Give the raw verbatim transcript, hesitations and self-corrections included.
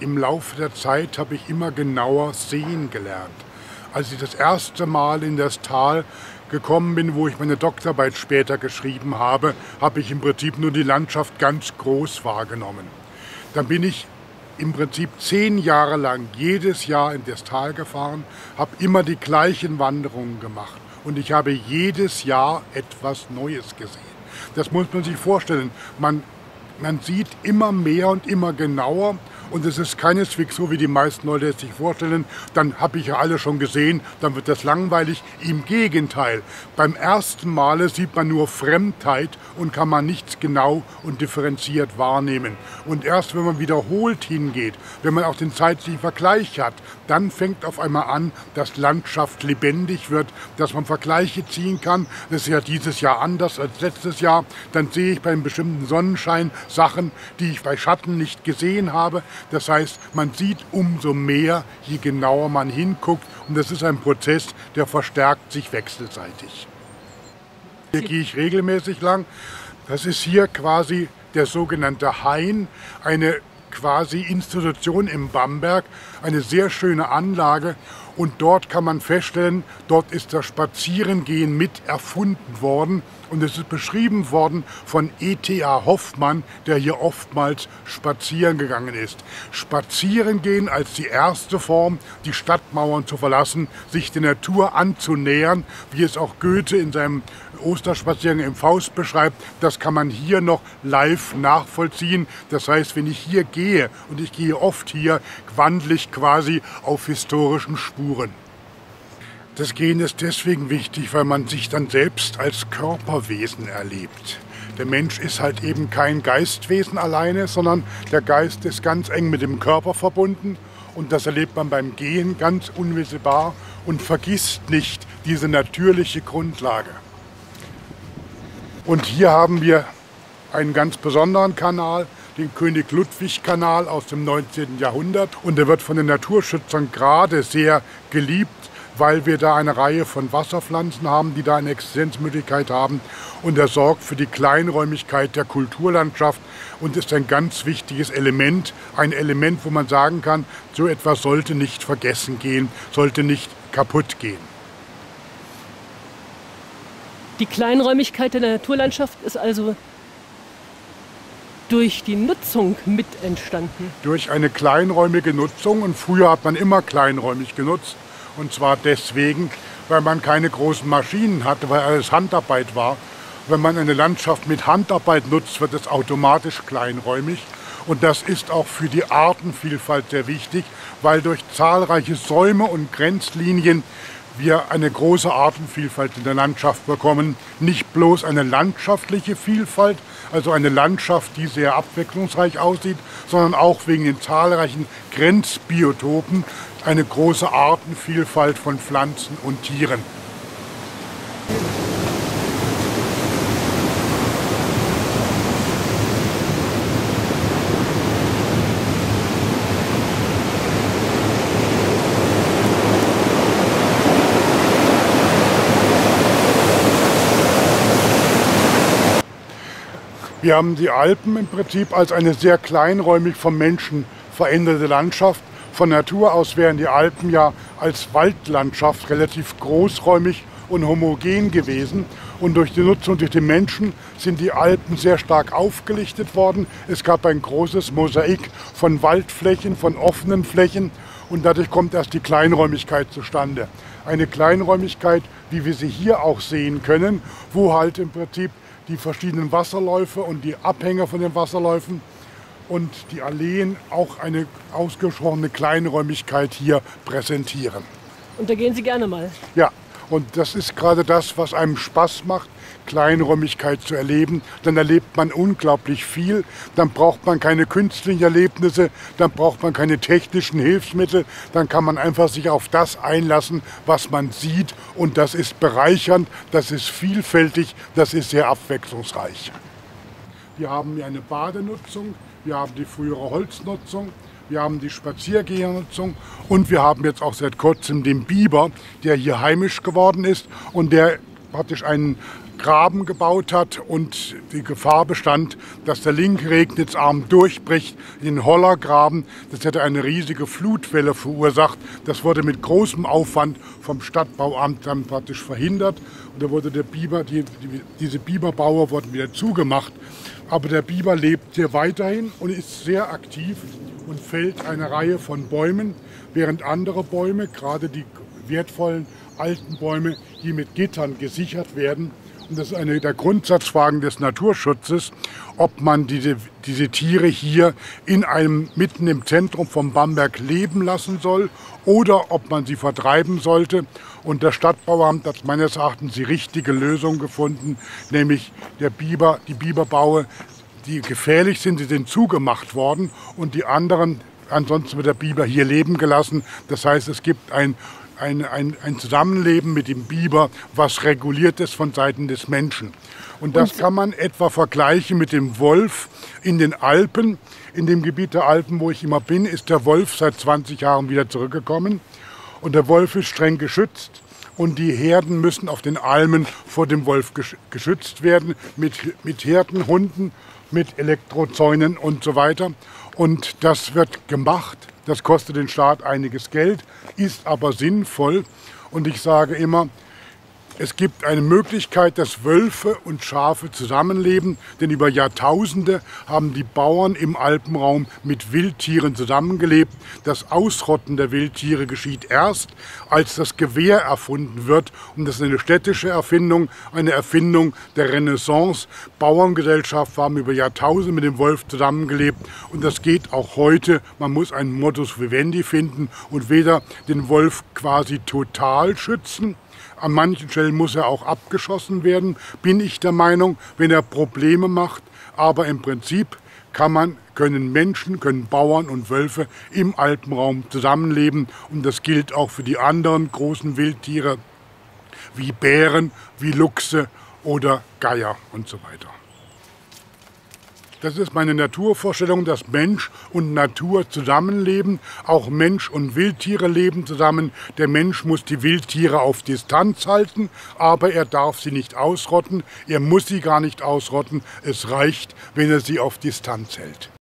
im Laufe der Zeit habe ich immer genauer sehen gelernt. Als ich das erste Mal in das Tal gekommen bin, wo ich meine Doktorarbeit später geschrieben habe, habe ich im Prinzip nur die Landschaft ganz groß wahrgenommen. Dann bin ich im Prinzip zehn Jahre lang jedes Jahr in das Tal gefahren, habe immer die gleichen Wanderungen gemacht und ich habe jedes Jahr etwas Neues gesehen. Das muss man sich vorstellen. Man, man sieht immer mehr und immer genauer. Und es ist keineswegs so, wie die meisten Leute es sich vorstellen, dann habe ich ja alle schon gesehen, dann wird das langweilig. Im Gegenteil, beim ersten Male sieht man nur Fremdheit und kann man nichts genau und differenziert wahrnehmen. Und erst wenn man wiederholt hingeht, wenn man auch den zeitlichen Vergleich hat, dann fängt auf einmal an, dass Landschaft lebendig wird, dass man Vergleiche ziehen kann. Das ist ja dieses Jahr anders als letztes Jahr. Dann sehe ich bei einem bestimmten Sonnenschein Sachen, die ich bei Schatten nicht gesehen habe. Das heißt, man sieht umso mehr, je genauer man hinguckt. Und das ist ein Prozess, der verstärkt sich wechselseitig. Hier gehe ich regelmäßig lang. Das ist hier quasi der sogenannte Hain, eine quasi Institution im Bamberg, eine sehr schöne Anlage. Und dort kann man feststellen, dort ist das Spazierengehen mit erfunden worden. Und es ist beschrieben worden von E T A Hoffmann, der hier oftmals spazieren gegangen ist. Spazierengehen als die erste Form, die Stadtmauern zu verlassen, sich der Natur anzunähern, wie es auch Goethe in seinem Osterspaziergang im Faust beschreibt, das kann man hier noch live nachvollziehen. Das heißt, wenn ich hier gehe, und ich gehe oft hier, wandle ich quasi auf historischen Spuren. Das Gehen ist deswegen wichtig, weil man sich dann selbst als Körperwesen erlebt. Der Mensch ist halt eben kein Geistwesen alleine, sondern der Geist ist ganz eng mit dem Körper verbunden. Und das erlebt man beim Gehen ganz unmittelbar und vergisst nicht diese natürliche Grundlage. Und hier haben wir einen ganz besonderen Kanal, den König-Ludwig-Kanal aus dem neunzehnten Jahrhundert. Und der wird von den Naturschützern gerade sehr geliebt, weil wir da eine Reihe von Wasserpflanzen haben, die da eine Existenzmöglichkeit haben. Und er sorgt für die Kleinräumigkeit der Kulturlandschaft und ist ein ganz wichtiges Element. Ein Element, wo man sagen kann, so etwas sollte nicht vergessen gehen, sollte nicht kaputt gehen. Die Kleinräumigkeit der Naturlandschaft ist also durch die Nutzung mit entstanden? Durch eine kleinräumige Nutzung. Und früher hat man immer kleinräumig genutzt. Und zwar deswegen, weil man keine großen Maschinen hatte, weil alles Handarbeit war. Wenn man eine Landschaft mit Handarbeit nutzt, wird es automatisch kleinräumig. Und das ist auch für die Artenvielfalt sehr wichtig, weil durch zahlreiche Säume und Grenzlinien wir eine große Artenvielfalt in der Landschaft bekommen. Nicht bloß eine landschaftliche Vielfalt, also eine Landschaft, die sehr abwechslungsreich aussieht, sondern auch wegen den zahlreichen Grenzbiotopen eine große Artenvielfalt von Pflanzen und Tieren. Wir haben die Alpen im Prinzip als eine sehr kleinräumig vom Menschen veränderte Landschaft. Von Natur aus wären die Alpen ja als Waldlandschaft relativ großräumig und homogen gewesen. Und durch die Nutzung durch den Menschen sind die Alpen sehr stark aufgelichtet worden. Es gab ein großes Mosaik von Waldflächen, von offenen Flächen. Und dadurch kommt erst die Kleinräumigkeit zustande. Eine Kleinräumigkeit, wie wir sie hier auch sehen können, wo halt im Prinzip die verschiedenen Wasserläufe und die Abhänge von den Wasserläufen und die Alleen auch eine ausgesprochene Kleinräumigkeit hier präsentieren. Und da gehen Sie gerne mal? Ja, und das ist gerade das, was einem Spaß macht, Kleinräumigkeit zu erleben. Dann erlebt man unglaublich viel, dann braucht man keine künstlichen Erlebnisse, dann braucht man keine technischen Hilfsmittel, dann kann man einfach sich auf das einlassen, was man sieht, und das ist bereichernd, das ist vielfältig, das ist sehr abwechslungsreich. Wir haben hier eine Badenutzung, wir haben die frühere Holznutzung, wir haben die Spaziergehernutzung und wir haben jetzt auch seit kurzem den Biber, der hier heimisch geworden ist und der praktisch einen Graben gebaut hat und die Gefahr bestand, dass der linke Regnitzarm durchbricht in den Hollergraben. Das hätte eine riesige Flutwelle verursacht. Das wurde mit großem Aufwand vom Stadtbauamt dann praktisch verhindert. Und da wurde der Biber, die, die, diese Biberbaue wurden wieder zugemacht. Aber der Biber lebt hier weiterhin und ist sehr aktiv und fällt eine Reihe von Bäumen, während andere Bäume, gerade die wertvollen alten Bäume, die mit Gittern gesichert werden. Und das ist eine der Grundsatzfragen des Naturschutzes, ob man diese, diese Tiere hier in einem, mitten im Zentrum von Bamberg leben lassen soll oder ob man sie vertreiben sollte. Und das Stadtbauamt hat meines Erachtens die richtige Lösung gefunden, nämlich der Biber, die Biberbaue, die gefährlich sind, die sind zugemacht worden und die anderen, ansonsten wird der Biber hier leben gelassen. Das heißt, es gibt ein Ein, ein, ein Zusammenleben mit dem Biber, was reguliert ist von Seiten des Menschen. Und das kann man etwa vergleichen mit dem Wolf in den Alpen. In dem Gebiet der Alpen, wo ich immer bin, ist der Wolf seit zwanzig Jahren wieder zurückgekommen. Und der Wolf ist streng geschützt. Und die Herden müssen auf den Almen vor dem Wolf geschützt werden mit, mit Herdenhunden, mit Elektrozäunen und so weiter. Und das wird gemacht. Das kostet den Staat einiges Geld, ist aber sinnvoll. Und ich sage immer, es gibt eine Möglichkeit, dass Wölfe und Schafe zusammenleben, denn über Jahrtausende haben die Bauern im Alpenraum mit Wildtieren zusammengelebt. Das Ausrotten der Wildtiere geschieht erst, als das Gewehr erfunden wird. Und das ist eine städtische Erfindung, eine Erfindung der Renaissance. Bauerngesellschaft haben über Jahrtausende mit dem Wolf zusammengelebt und das geht auch heute. Man muss einen Modus vivendi finden und weder den Wolf quasi total schützen. An manchen Stellen muss er auch abgeschossen werden, bin ich der Meinung, wenn er Probleme macht. Aber im Prinzip kann man, können Menschen, können Bauern und Wölfe im Alpenraum zusammenleben. Und das gilt auch für die anderen großen Wildtiere wie Bären, wie Luchse oder Geier und so weiter. Das ist meine Naturvorstellung, dass Mensch und Natur zusammenleben. Auch Mensch und Wildtiere leben zusammen. Der Mensch muss die Wildtiere auf Distanz halten, aber er darf sie nicht ausrotten. Er muss sie gar nicht ausrotten. Es reicht, wenn er sie auf Distanz hält.